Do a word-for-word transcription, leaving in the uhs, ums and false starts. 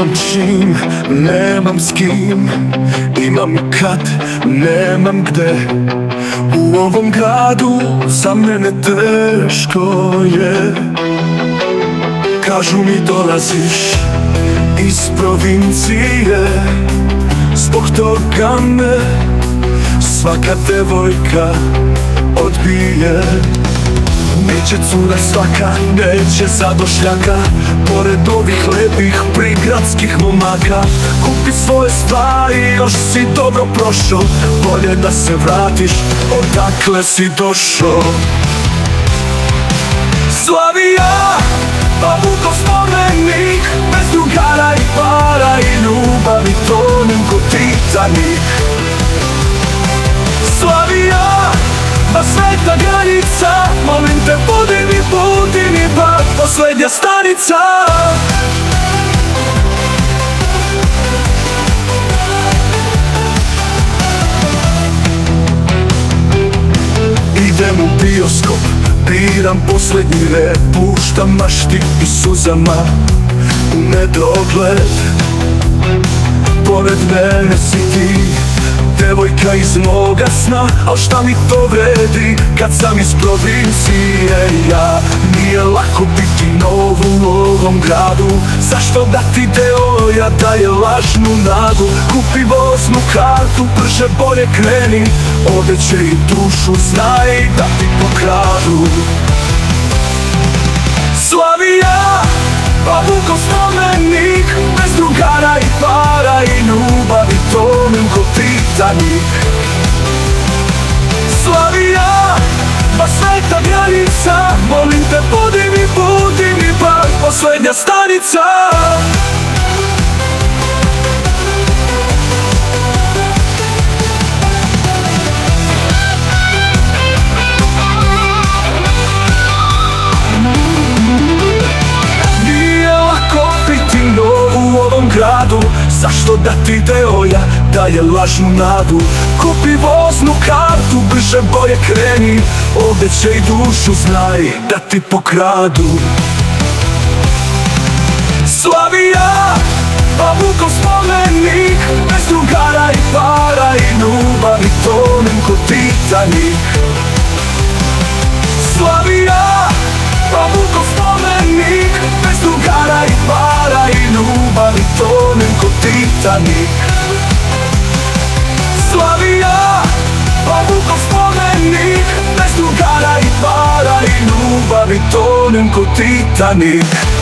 Nemam čim, nemam s kim, imam kad, nemam gde. U ovom gradu za mene teško je. Kažu mi dolaziš iz provincije, zbog toga me svaka devojka odbije. Neće cura svaka, neće zadošljaka, pored ovih lepih prigradskih momaka. Kupi svoje stvari, još si dobro prošao, bolje da se vratiš odakle si došao. Slavija, pa Vukov spomenik, bez drugara i para i ljubavi tonem ko Titanik. Slavija, pa sveta granica, molim te budi mi, budi mi bar posljednja stanica. Idem u bioskop, biram posljednji red, puštam mašti i suzama u nedogled. Pored mene si ti, devojka iz moga sna, al šta mi to vredi kad sam iz provincije ja. Nije lako biti nov u ovom gradu, zašto da ti deoja daje lažnu nadu? Kupi voznu kartu, brže bolje kreni, ovdje će i dušu znaj da ti pokradu. Slavija, pa Vukov spomenik, bez drugara i para i ljubavi tonem ko Titanik. Slavija, pa sveta granica, molim te budi mi, budi mi bar posljednja stanica. Gradu, zašto da ti deoja daje lažnu nadu? Kupi voznu kartu, brže bolje kreni, ovdje će i dušu znaj da ti pokradu. Slavija, pa Vukov spomenik, bez drugara i para i ljubavi tonem ko Titanik. Slavija, pa Vukov spomenik, bez drugara i para i ljubavi tonem ko Titanik. Slavija, pa Vukov spomenik, bez drugara i para i ljubavi tonem ko Titanik.